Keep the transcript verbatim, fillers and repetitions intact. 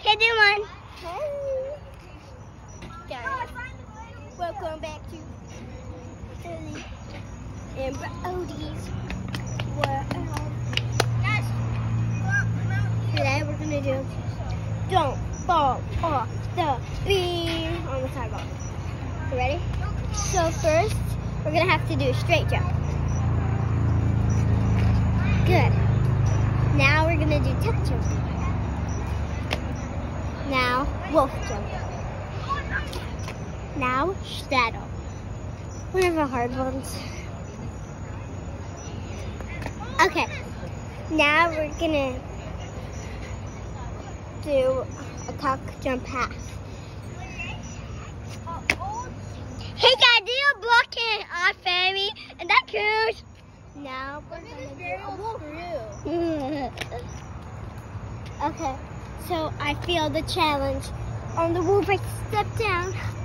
Hey, do one. Hey. Guys, welcome back to Billy and Brody's World. Today we're gonna do Don't Fall Off the Beam on the sidewalk. You ready? So first, we're gonna have to do a straight jump. Good. Now we're gonna do tuck jump. Now wolf jump. Now straddle. One of the hard ones. Okay. Now we're gonna do a tuck jump half. Hey guys, do you block it off Amy? And that goes. Now we're gonna do a wolf. Okay, so I feel the challenge. On the wolf, I step down.